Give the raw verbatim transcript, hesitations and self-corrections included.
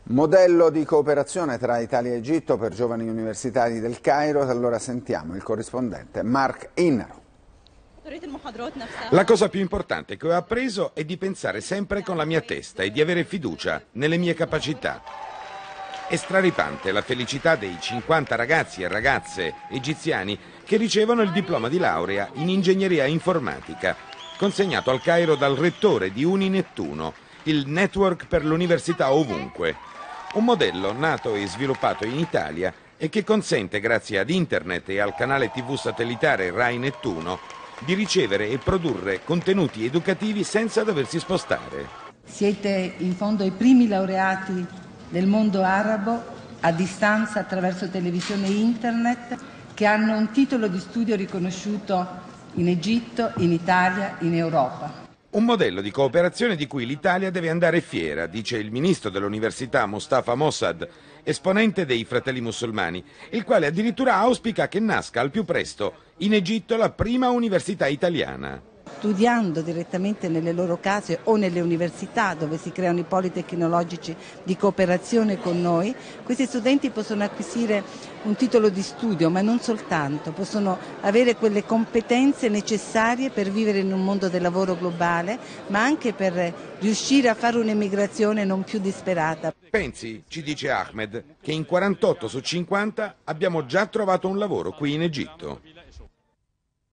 Modello di cooperazione tra Italia e Egitto per giovani universitari del Cairo. Allora sentiamo il corrispondente Mark Innaro. La cosa più importante che ho appreso è di pensare sempre con la mia testa e di avere fiducia nelle mie capacità. È straripante la felicità dei cinquanta ragazzi e ragazze egiziani che ricevono il diploma di laurea in ingegneria informatica, consegnato al Cairo dal rettore di Uninettuno, il network per l'università ovunque. Un modello nato e sviluppato in Italia e che consente, grazie ad internet e al canale tivù satellitare Rai Nettuno, di ricevere e produrre contenuti educativi senza doversi spostare. Siete in fondo i primi laureati del mondo arabo a distanza attraverso televisione e internet che hanno un titolo di studio riconosciuto in Egitto, in Italia, in Europa. Un modello di cooperazione di cui l'Italia deve andare fiera, dice il ministro dell'università Mustafa Mossad, esponente dei Fratelli Musulmani, il quale addirittura auspica che nasca al più presto in Egitto la prima università italiana. Studiando direttamente nelle loro case o nelle università dove si creano i poli tecnologici di cooperazione con noi, questi studenti possono acquisire un titolo di studio, ma non soltanto, possono avere quelle competenze necessarie per vivere in un mondo del lavoro globale, ma anche per riuscire a fare un'emigrazione non più disperata. Pensi, ci dice Ahmed, che in quarantotto su cinquanta abbiamo già trovato un lavoro qui in Egitto.